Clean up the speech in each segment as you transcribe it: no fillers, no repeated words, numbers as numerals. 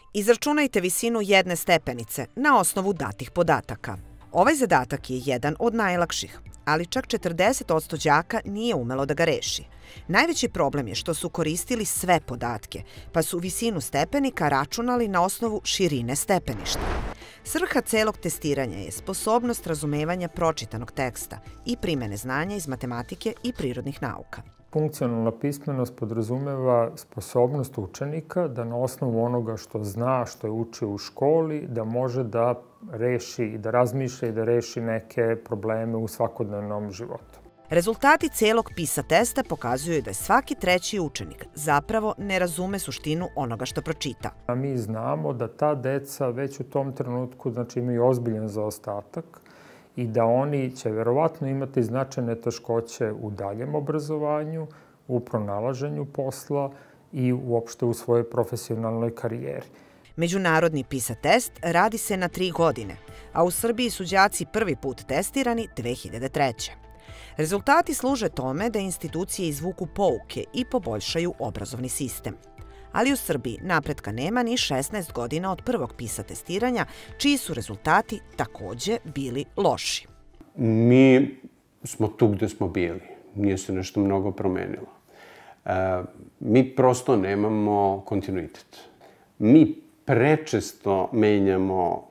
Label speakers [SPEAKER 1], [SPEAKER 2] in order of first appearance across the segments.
[SPEAKER 1] Izračunajte visinu jedne stepenice na osnovu datih podataka. Ovaj zadatak je jedan od najlakših, ali čak 40% đaka nije umelo da ga reši. Najveći problem je što su koristili sve podatke, pa su visinu stepenika računali na osnovu širine stepeništa. Svrha celog testiranja je sposobnost razumevanja pročitanog teksta i primene znanja iz matematike i prirodnih nauka.
[SPEAKER 2] Funkcionalna pismenost podrazumeva sposobnost učenika da na osnovu onoga što zna, što je učio u školi, da može da reši i da razmišlja i da reši neke probleme u svakodnevnom životu.
[SPEAKER 1] Rezultati celog PISA testa pokazuju da svaki treći učenik zapravo ne razume suštinu onoga što pročita.
[SPEAKER 2] A mi znamo da ta deca već u tom trenutku imaju ozbiljan zaostatak i da oni će verovatno imati značajne teškoće u daljem obrazovanju, u pronalaženju posla i uopšte u svojoj profesionalnoj karijeri.
[SPEAKER 1] Međunarodni PISA test radi se na 3 godine, a u Srbiji su đaci prvi put testirani 2003. Rezultati služe tome da institucije izvuku pouke i poboljšaju obrazovni sistem. Ali u Srbiji napretka nema ni 16 godina od prvog PISA testiranja, čiji su rezultati takođe bili loši.
[SPEAKER 3] Mi smo tu gde smo bili. Nije se nešto mnogo promenilo. Mi prosto nemamo kontinuitet. Mi prečesto menjamo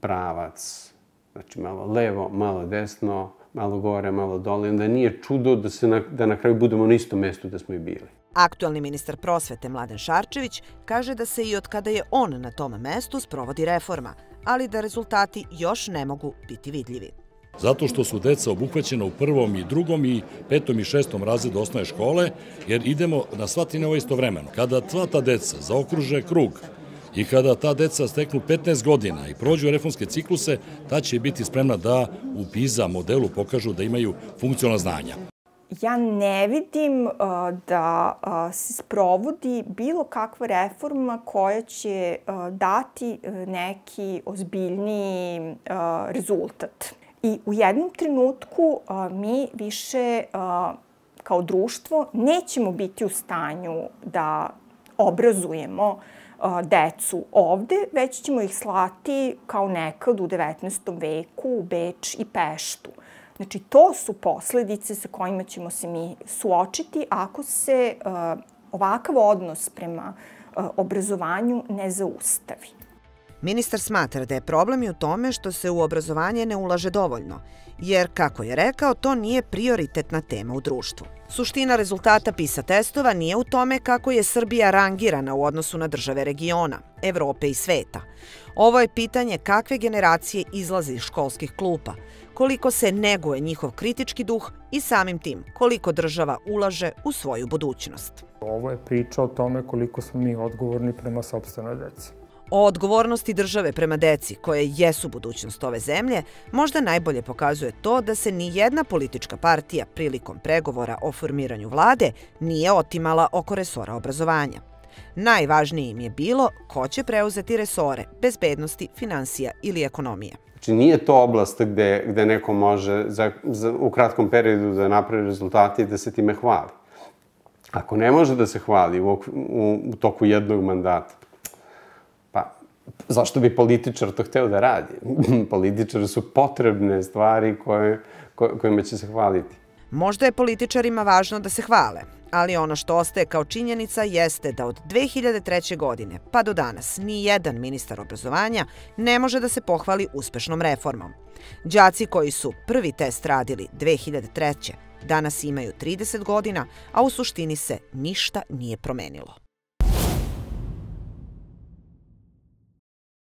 [SPEAKER 3] pravac. Znači malo levo, malo desno, malo gore, malo dole. Onda nije čudo da na kraju budemo na istom mestu da smo i bili.
[SPEAKER 1] Aktualni ministar prosvete Mladen Šarčević kaže da se i od kada je on na tom mestu sprovodi reforma, ali da rezultati još ne mogu biti vidljivi.
[SPEAKER 4] Zato što su deca obuhvaćena u 1. i 2. i 5. i 6. razredu osnovne škole, jer idemo na sva 3 nivoa istovremeno. Kada sva ta deca zaokruže krug i kada ta deca steknu 15 godina i prođu reformske cikluse, ta će biti spremna da u PISA modelu pokažu da imaju funkcionalna znanja.
[SPEAKER 5] Ja ne vidim da se sprovodi bilo kakva reforma koja će dati neki ozbiljniji rezultat. I u jednom trenutku mi više kao društvo nećemo biti u stanju da obrazujemo decu ovde, već ćemo ih slati kao nekad u 19. veku u Beč i Peštu. Znači, to su posledice sa kojima ćemo se mi suočiti ako se ovakav odnos prema obrazovanju ne zaustavi.
[SPEAKER 1] Ministar smatra da je problem i u tome što se u obrazovanje ne ulaže dovoljno, jer, kako je rekao, to nije prioritetna tema u društvu. Suština rezultata PISA testova nije u tome kako je Srbija rangirana u odnosu na države regiona, Evrope i sveta. Ovo je pitanje kakve generacije izlaze iz školskih klupa, koliko se neguje njihov kritički duh i samim tim koliko država ulaže u svoju budućnost.
[SPEAKER 2] Ovo je priča o tome koliko smo mi odgovorni prema sopstvenoj deci.
[SPEAKER 1] O odgovornosti države prema deci, koje jesu budućnost ove zemlje, možda najbolje pokazuje to da se ni jedna politička partija prilikom pregovora o formiranju vlade nije otimala oko resora obrazovanja. Najvažnije im je bilo ko će preuzeti resore bezbednosti, finansija ili ekonomije.
[SPEAKER 3] Znači, nije to oblast gde neko može u kratkom periodu da napravi rezultate i da se time hvali. Ako ne može da se hvali u toku jednog mandata, pa zašto bi političar to hteo da radi? Političari su potrebne stvari kojima će se hvaliti.
[SPEAKER 1] Možda je političarima važno da se hvale, ali ono što ostaje kao činjenica jeste da od 2003. godine pa do danas ni jedan ministar obrazovanja ne može da se pohvali uspešnom reformom. Đaci koji su prvi test radili 2003. danas imaju 30 godina, a u suštini se ništa nije promenilo.